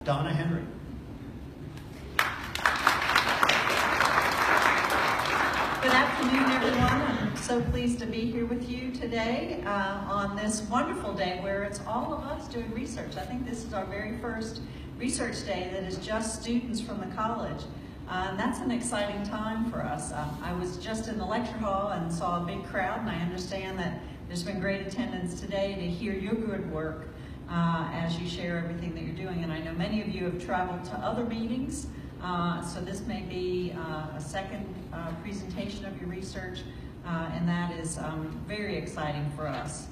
Donna Henry. Good afternoon, everyone. I'm so pleased to be here with you today on this wonderful day where it's all of us doing research. I think this is our very first research day that is just students from the college. And that's an exciting time for us. I was just in the lecture hall and saw a big crowd, and I understand that there's been great attendance today to hear your good work as you share everything that you're doing. And I know many of you have traveled to other meetings, so this may be a second presentation of your research, and that is very exciting for us.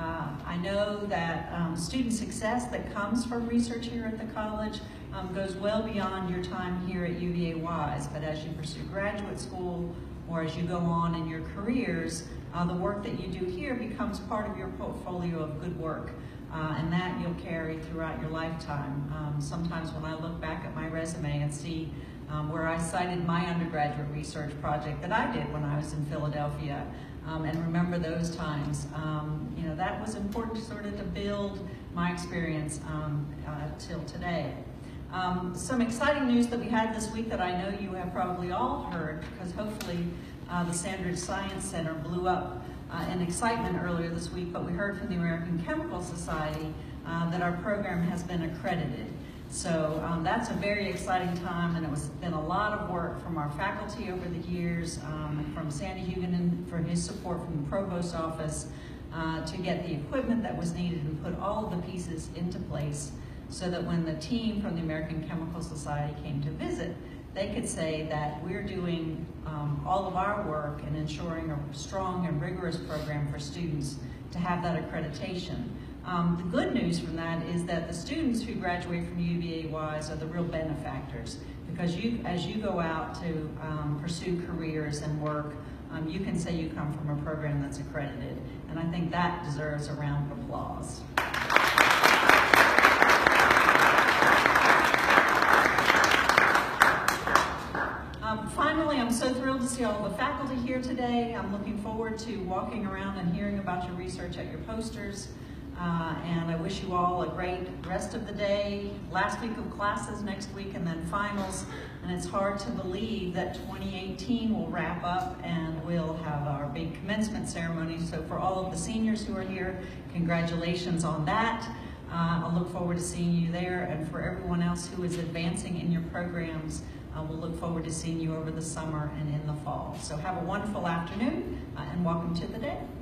I know that student success that comes from research here at the college goes well beyond your time here at UVA-Wise, but as you pursue graduate school or as you go on in your careers, the work that you do here becomes part of your portfolio of good work, and that you'll carry throughout your lifetime. Sometimes when I look back at my resume and see where I cited my undergraduate research project that I did when I was in Philadelphia, and remember those times, you know, that was important sort of to build my experience till today. Some exciting news that we had this week that I know you have probably all heard, because hopefully the Sandridge Science Center blew up in excitement earlier this week, but we heard from the American Chemical Society that our program has been accredited. So that's a very exciting time, and it's been a lot of work from our faculty over the years, from Sandy Huguenin for his support from the Provost's office to get the equipment that was needed and put all of the pieces into place so that when the team from the American Chemical Society came to visit, they could say that we're doing all of our work in ensuring a strong and rigorous program for students to have that accreditation. The good news from that is that the students who graduate from UVA-Wise are the real benefactors, because as you go out to pursue careers and work, you can say you come from a program that's accredited, and I think that deserves a round of applause. Finally, I'm so thrilled to see all the faculty here today. I'm looking forward to walking around and hearing about your research at your posters. And I wish you all a great rest of the day, last week of classes next week, and then finals. And it's hard to believe that 2018 will wrap up and we'll have our big commencement ceremony. So for all of the seniors who are here, congratulations on that. I'll look forward to seeing you there. And for everyone else who is advancing in your programs, we'll look forward to seeing you over the summer and in the fall. So have a wonderful afternoon and welcome to the day.